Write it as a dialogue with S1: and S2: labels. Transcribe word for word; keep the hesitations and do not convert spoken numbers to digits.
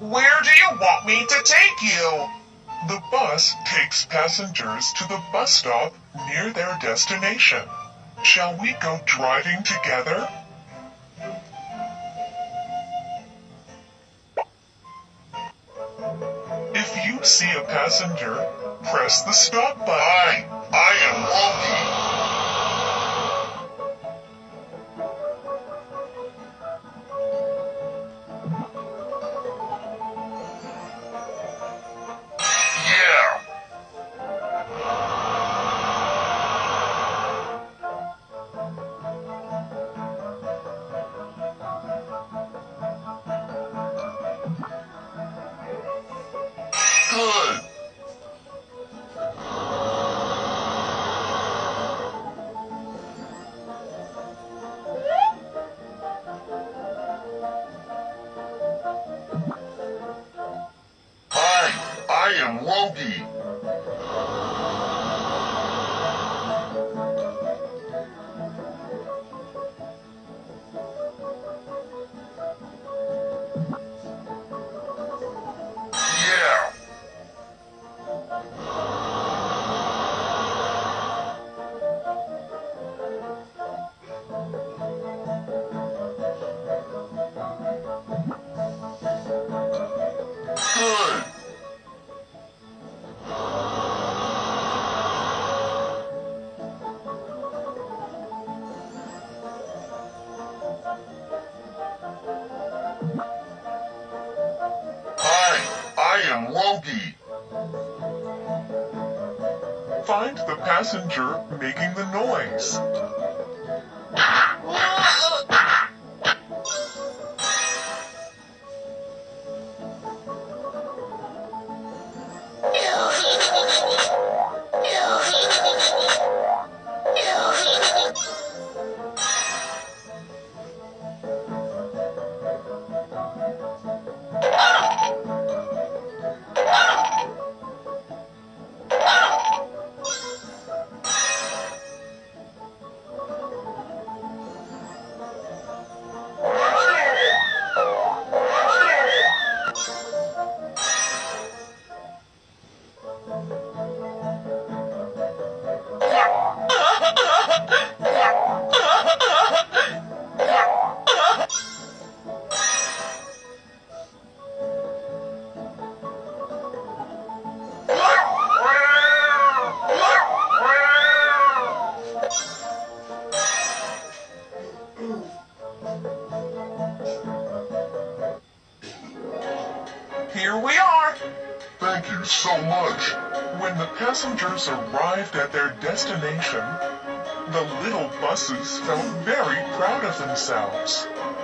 S1: Where do you want me to take you?
S2: The bus takes passengers to the bus stop near their destination. Shall we go driving together? If you see a passenger, press the stop button.
S3: I, I am Loki. Yeah. Good. Hi, I am Loki. Yeah. Good. Hi, I am Loki.
S2: Find the passenger making the noise. Here we are.
S3: Thank you so much.
S2: When the passengers arrived at their destination, the little buses felt very proud of themselves.